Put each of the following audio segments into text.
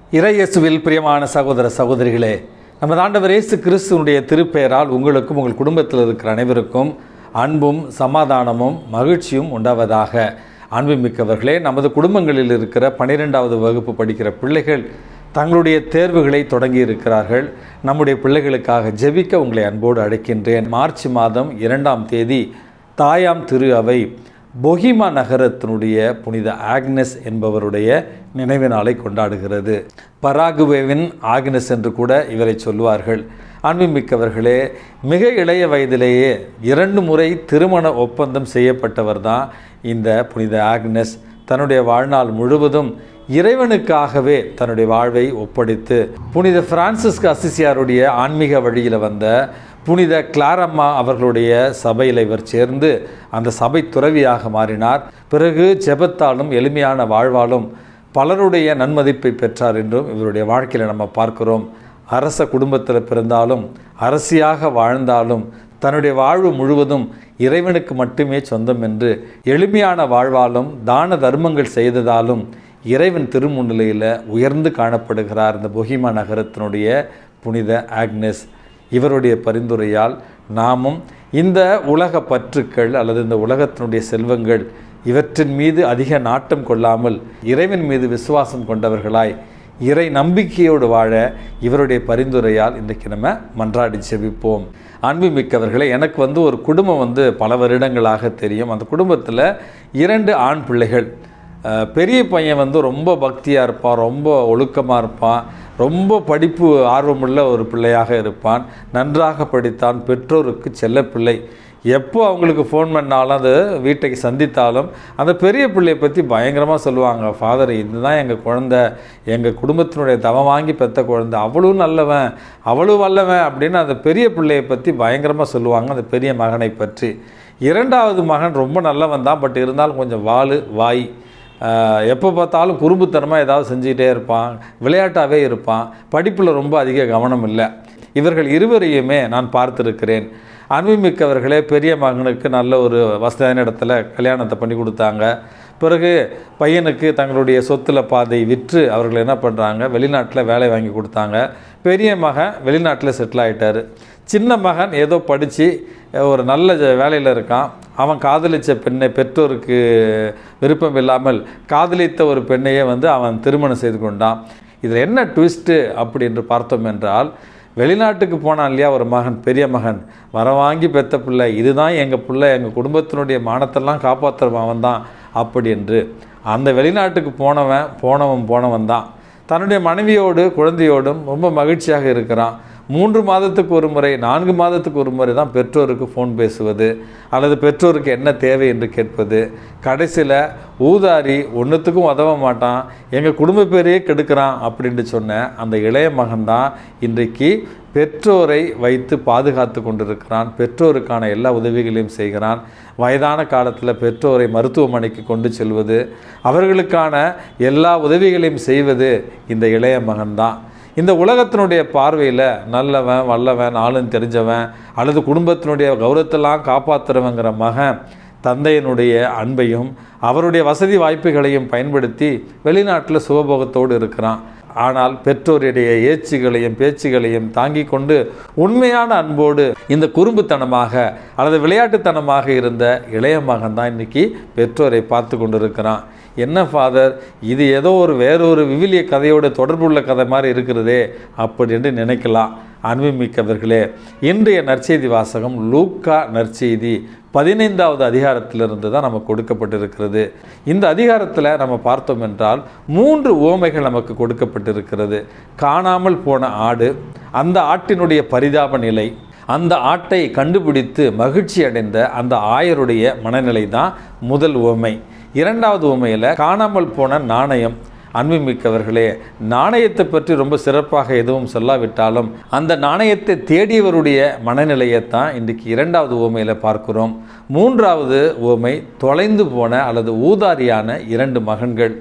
இறையேசுவில் பிரியமான சகோதர சகோதரிகளே, நமது ஆண்டவர் இயேசு கிறிஸ்துவனுடைய திருப்பெயரால் உங்களுக்கும் உங்கள் குடும்பத்தில் இருக்கிற அனைவருக்கும் அன்பும் சமாதானமும் மகிழ்ச்சியும் உண்டாவதாக. அன்புமிக்கவர்களே, நமது குடும்பங்களில் இருக்கிற 12வது வகுப்பு படிக்கிற பிள்ளைகள் தங்களுடைய தேர்வுகளை தொடங்கி இருக்கிறார்கள். நம்முடைய பிள்ளைகளுக்காக ஜெபிக்க உங்களை அன்போடு அழைக்கின்றேன். மார்ச் மாதம் 2ஆம் தேதி தாயாம் திரு அவை பொஹிமா நகரத்தினுடைய புனித ஆக்னஸ் என்பவருடைய நினைவு நாளை கொண்டாடுகிறது. பராகுவேவின் ஆக்னஸ் என்று கூட இவரை சொல்வார்கள். அன்புமிக்கவர்களே, மிக இளைய வயதிலேயே 2 முறை திருமண ஒப்பந்தம் செய்யப்பட்டவர் தான் இந்த புனித ஆக்னஸ். தன்னுடைய வாழ்நாள் முழுவதும் இறைவனுக்காகவே தன்னுடைய வாழ்வை ஒப்படைத்து புனித பிரான்சிஸ்கு அசிசியாருடைய ஆன்மீக வழியில் வந்த புனித கிளாரம்மா அவர்களுடைய சபையில் இவர் சேர்ந்து அந்த சபை துறவியாக மாறினார். பிறகு ஜெபத்தாலும் எளிமையான வாழ்வாலும் பலருடைய நன்மதிப்பை பெற்றார் என்றும் இவருடைய வாழ்க்கையில் நம்ம பார்க்கிறோம். அரச குடும்பத்தில் பிறந்தாலும் அரசியாக வாழ்ந்தாலும் தன்னுடைய வாழ்வு முழுவதும் இறைவனுக்கு மட்டுமே சொந்தம் என்று எளிமையான வாழ்வாலும் தான தர்மங்கள் செய்ததாலும் இறைவன் திருமுன்னிலையில் உயர்ந்து காணப்படுகிறார் இந்த பொஹிமா நகரத்தினுடைய புனித ஆக்னஸ். இவருடைய பரிந்துரையால் நாமும் இந்த உலக பற்றுக்கள் அல்லது இந்த உலகத்தினுடைய செல்வங்கள் இவற்றின் மீது அதிக நாட்டம் கொள்ளாமல் இறைவன் மீது விசுவாசம் கொண்டவர்களாய் இறை நம்பிக்கையோடு வாழ இவருடைய பரிந்துரையால் இன்றைக்கு நம்ம மன்றாடி செபிப்போம். அன்புமிக்கவர்களே, எனக்கு ஒரு குடும்பம் பல வருடங்களாக தெரியும். அந்த குடும்பத்தில் 2 ஆண் பிள்ளைகள். பெரிய பையன் ரொம்ப பக்தியாக இருப்பான், ரொம்ப ஒழுக்கமாக இருப்பான், ரொம்ப படிப்பு ஆர்வமுள்ள ஒரு பிள்ளையாக இருப்பான், நன்றாக படித்தான், பெற்றோருக்கு செல்ல பிள்ளை. எப்போ அவங்களுக்கு ஃபோன் பண்ணாலும் அது வீட்டை சந்தித்தாலும் அந்த பெரிய பிள்ளையை பற்றி பயங்கரமாக சொல்லுவாங்க. ஃபாதர், இதுதான் எங்கள் குழந்தை, எங்கள் குடும்பத்தினுடைய தவம் வாங்கி பெற்ற குழந்தை, அவ்வளவு நல்லவன், அவ்வளவு வல்லவன் அப்படின்னு அந்த பெரிய பிள்ளையை பற்றி பயங்கரமாக சொல்லுவாங்க, அந்த பெரிய மகனை பற்றி. 2வது மகன் ரொம்ப நல்லவன் தான், பட் இருந்தாலும் கொஞ்சம் வாய், எப்போ பார்த்தாலும் குறும்புத்தனமாக ஏதாவது செஞ்சுக்கிட்டே இருப்பான், விளையாட்டாகவே இருப்பான், படிப்பில் ரொம்ப அதிக கவனம் இல்லை. இவர்கள் இருவரையுமே நான் பார்த்துருக்கிறேன். அன்புமிக்கவர்களே, பெரிய மகனுக்கு நல்ல ஒரு வசதியான இடத்துல கல்யாணத்தை பண்ணி கொடுத்தாங்க. பிறகு பையனுக்கு தங்களுடைய சொத்தில் பாதை விற்று அவர்கள் என்ன பண்ணுறாங்க, வெளிநாட்டில் வேலை வாங்கி கொடுத்தாங்க. பெரிய மகன் வெளிநாட்டில் செட்டில் ஆகிட்டார். சின்ன மகன் ஏதோ படித்து ஒரு நல்ல வேலையில் இருக்கான். அவன் காதலித்த பெண்ணை, பெற்றோருக்கு விருப்பம் இல்லாமல் காதலித்த ஒரு பெண்ணையே அவன் திருமணம் செய்து கொண்டான். இதில் என்ன ட்விஸ்ட்டு அப்படி என்று பார்த்தோம் என்றால், வெளிநாட்டுக்கு போனான் இல்லையா ஒரு மகன், பெரிய மகன், வர வாங்கி பெற்ற பிள்ளை, இதுதான் எங்கள் பிள்ளை, எங்கள் குடும்பத்தினுடைய மானத்தெல்லாம் காப்பாற்றுறவன் தான் அப்படி என்று அந்த வெளிநாட்டுக்கு போனவன் தான் தன்னுடைய மனைவியோடு குழந்தையோடும் ரொம்ப மகிழ்ச்சியாக இருக்கிறான். 3 மாதத்துக்கு ஒரு முறை, 4 மாதத்துக்கு ஒரு முறை தான் பெற்றோருக்கு ஃபோன் பேசுவது அல்லது பெற்றோருக்கு என்ன தேவை என்று கேட்பது. கடைசியில் ஊதாரி, ஒன்றுத்துக்கும் உதவ மாட்டான், எங்கள் குடும்ப பேரையே கெடுக்கிறான் அப்படின்ட்டு சொன்ன அந்த இளைய மகன்தான் இன்றைக்கு பெற்றோரை வைத்து பாதுகாத்து கொண்டிருக்கிறான். பெற்றோருக்கான எல்லா உதவிகளையும் செய்கிறான். வயதான காலத்தில் பெற்றோரை மருத்துவமனைக்கு கொண்டு செல்வது, அவர்களுக்கான எல்லா உதவிகளையும் செய்வது இந்த இளைய மகன்தான். இந்த உலகத்தினுடைய பார்வையில் நல்லவன், வல்லவன், ஆளுன்னு தெரிஞ்சவன் அல்லது குடும்பத்தினுடைய கௌரவத்தெல்லாம் காப்பாற்றுறவங்கிற மகன் தந்தையினுடைய அன்பையும் அவருடைய வசதி வாய்ப்புகளையும் பயன்படுத்தி வெளிநாட்டில் சுகபோகத்தோடு இருக்கிறான். ஆனால் பெற்றோருடைய ஏச்சுகளையும் பேச்சுகளையும் தாங்கி கொண்டு உண்மையான அன்போடு இந்த குறும்புத்தனமாக அல்லது விளையாட்டுத்தனமாக இருந்த இளைய மகன் தான் இன்றைக்கி பெற்றோரை பார்த்து கொண்டு இருக்கிறான். என்ன ஃபாதர், இது ஏதோ வேறொரு விவிலிய கதையோட தொடர்புள்ள கதை மாதிரி இருக்கிறதே அப்படின்னு நினைக்கலாம். அன்புமிக்கவர்களே, இன்றைய நற்செய்தி வாசகம் லூக்கா நற்செய்தி 15வது அதிகாரத்திலிருந்து தான் நமக்கு கொடுக்கப்பட்டிருக்கிறது. இந்த அதிகாரத்தில் நம்ம பார்த்தோம் என்றால் 3 உவமைகள் நமக்கு கொடுக்கப்பட்டிருக்கிறது. காணாமல் போன ஆடு, அந்த ஆட்டினுடைய பரிதாப நிலை, அந்த ஆட்டை கண்டுபிடித்து மகிழ்ச்சி அடைந்த அந்த ஆயருடைய மனநிலை தான் முதல் உவமை. 2வது உவமையில் காணாமல் போன நாணயம். அன்புமிக்கவர்களே, நாணயத்தை பற்றி ரொம்ப சிறப்பாக எதுவும் சொல்லாவிட்டாலும் அந்த நாணயத்தை தேடியவருடைய மனநிலையைத்தான் இன்றைக்கு 2வது உவமையில் பார்க்கிறோம். 3வது உவமை தொலைந்து போன அல்லது ஊதாரியான 2 மகன்கள்.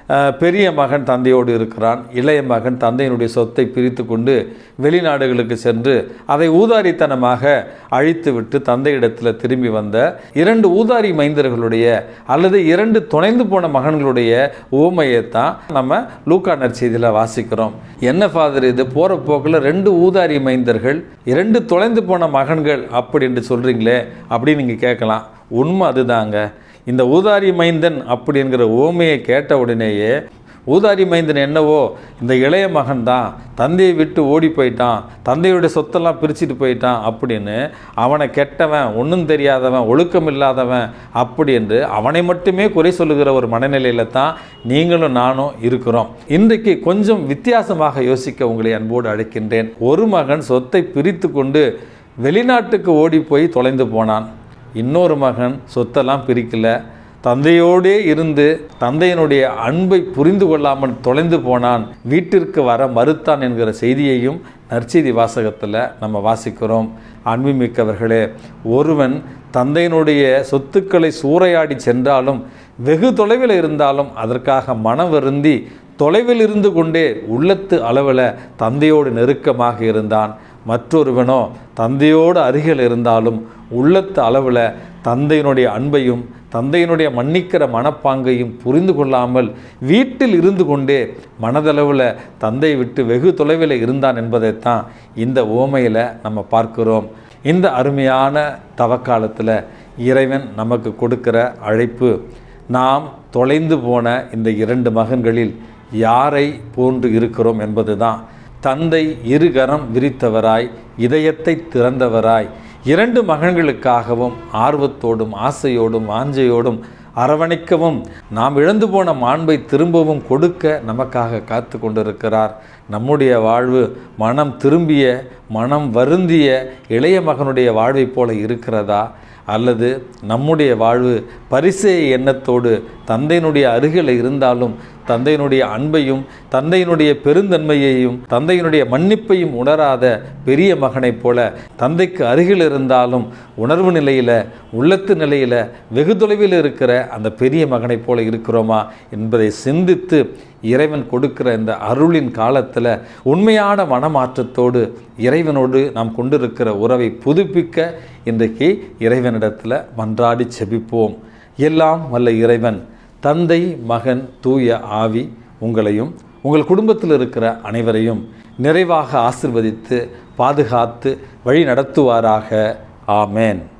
பெரிய மகன் தந்தையோடு இருக்கிறான். இளைய மகன் தந்தையினுடைய சொத்தை பிரித்து கொண்டு வெளிநாடுகளுக்கு சென்று அதை ஊதாரித்தனமாக அழித்துவிட்டு தந்தையிடத்தில் திரும்பி வந்த 2 ஊதாரி மைந்தர்களுடைய அல்லது 2 தொலைந்து போன மகன்களுடைய உவமையைத்தான் நம்ம லூக்கா நற்செய்தியில் வாசிக்கிறோம். என்ன ஃபாதர் இது, போகிற போக்கில் 2 ஊதாரி மைந்தர்கள் 2 தொலைந்து போன மகன்கள் அப்படின்னு சொல்கிறீங்களே அப்படின்னு நீங்கள் கேட்கலாம். உண்மை அதுதாங்க. இந்த ஊதாரி மைந்தன் அப்படிங்கிற ஓமையை கேட்ட உடனேயே ஊதாரி மைந்தன் என்னவோ இந்த இளைய மகன் தான், தந்தையை விட்டு ஓடி போயிட்டான், தந்தையுடைய சொத்தெல்லாம் பிரிச்சுட்டு போயிட்டான் அப்படின்னு அவனை கெட்டவன், ஒன்றும் தெரியாதவன், ஒழுக்கம் இல்லாதவன் அப்படி என்று அவனை மட்டுமே குறை சொல்லுகிற ஒரு மனநிலையில் தான் நீங்களும் நானும் இருக்கிறோம். இன்றைக்கு கொஞ்சம் வித்தியாசமாக யோசிக்க உங்களை அன்போடு அழைக்கின்றேன். ஒரு மகன் சொத்தை பிரித்து கொண்டு வெளிநாட்டுக்கு ஓடி போய் தொலைந்து போனான். இன்னொரு மகன் சொத்தெல்லாம் பிரிக்கல, தந்தையோடே இருந்து தந்தையினுடைய அன்பை புரிந்து கொள்ளாமல் தொலைந்து போனான், வீட்டிற்கு வர மறுத்தான் என்கிற செய்தியையும் நற்செய்தி வாசகத்தில் நம்ம வாசிக்கிறோம். அன்புமிக்கவர்களே, ஒருவன் தந்தையினுடைய சொத்துக்களை சூறையாடி சென்றாலும் வெகு தொலைவில் இருந்தாலும் அதற்காக மனம் வருந்தி தொலைவில் இருந்து கொண்டே உள்ளத்து அளவில் தந்தையோடு நெருக்கமாக இருந்தான். மற்றொருவனோ தந்தையோடு அருகில் இருந்தாலும் உள்ளத்து அளவில் தந்தையினுடைய அன்பையும் தந்தையினுடைய மன்னிக்கிற மனப்பாங்கையும் புரிந்து கொள்ளாமல் வீட்டில் இருந்து கொண்டே மனதளவில் தந்தையை விட்டு வெகு தொலைவில் இருந்தான் என்பதைத்தான் இந்த உவமையில் நம்ம பார்க்கிறோம். இந்த அருமையான தவக்காலத்தில் இறைவன் நமக்கு கொடுக்கிற அழைப்பு, நாம் தொலைந்து போன இந்த 2 மகன்களில் யாரை போன்று இருக்கிறோம் என்பது தான். தந்தை இருகரம் விரித்தவராய், இதயத்தை திறந்தவராய் 2 மகன்களுக்காகவும் ஆர்வத்தோடும் ஆசையோடும் வாஞ்சையோடும் அரவணைக்கவும் நாம் இழந்து போன மாண்பை திரும்பவும் கொடுக்க நமக்காக காத்து கொண்டிருக்கிறார். நம்முடைய வாழ்வு மனம் திரும்பிய மனம் வருந்திய இளைய மகனுடைய வாழ்வை போல இருக்கிறதா, அல்லது நம்முடைய வாழ்வு பரிசேய எண்ணத்தோடு தந்தையினுடைய அருகில் இருந்தாலும் தந்தையினுடைய அன்பையும் தந்தையினுடைய பெருந்தன்மையையும் தந்தையினுடைய மன்னிப்பையும் உணராத பெரிய மகனைப் போல தந்தைக்கு அருகில் இருந்தாலும் உணர்வு நிலையில் உள்ளத்து நிலையில் வெகு தொலைவில் இருக்கிற அந்த பெரிய மகனைப் போல இருக்கிறோமா என்பதை சிந்தித்து இறைவன் கொடுக்கிற இந்த அருளின் காலத்தில் உண்மையான மனமாற்றத்தோடு இறைவனோடு நாம் கொண்டிருக்கிற உறவை புதுப்பிக்க இன்றைக்கு இறைவனிடத்தில் மன்றாடி செபிப்போம். எல்லாம் வல்ல இறைவன் தந்தை மகன் தூய ஆவி உங்களையும் உங்கள் குடும்பத்தில் இருக்கிற அனைவரையும் நிறைவாக ஆசிர்வதித்து பாதுகாத்து வழி நடத்துவாராக. ஆமேன்.